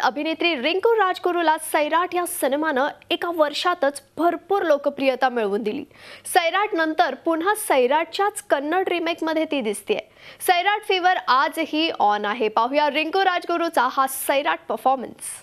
अभिनेत्री रिंकू राजगुरूला सैराट या सिनेमानं एका वर्षातच भरपूर लोकप्रियता मिळवून दिली। सैराट नंतर पुन्हा सैराटच्याच कन्नड रिमेकमध्ये ती दिसतेय। सैराट फीवर आजही ऑन आहे। पाहूया रिंकू राजगुरूचा हा सैराट परफॉर्मन्स।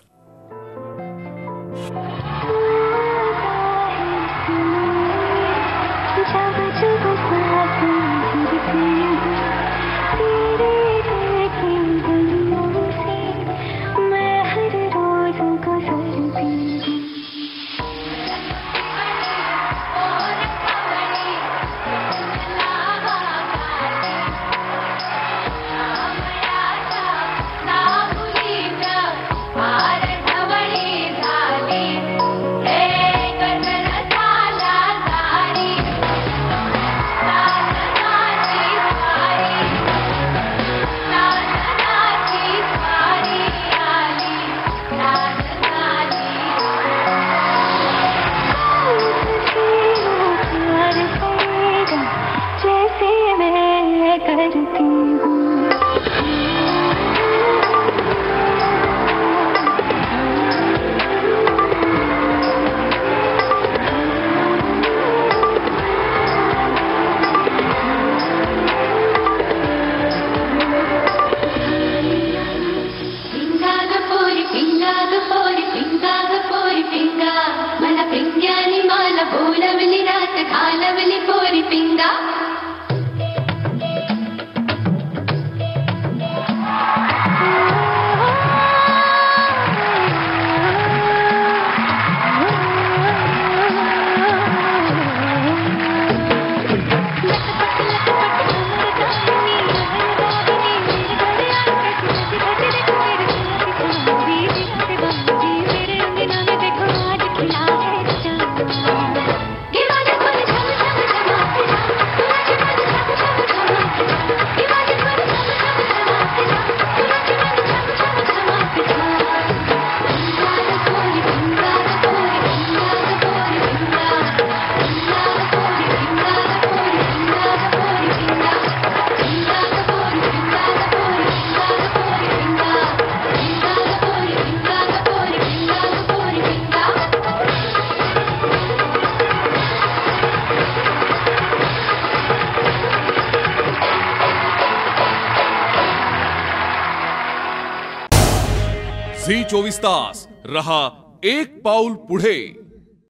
झी 24 तास रहा एक पाऊल पुढे।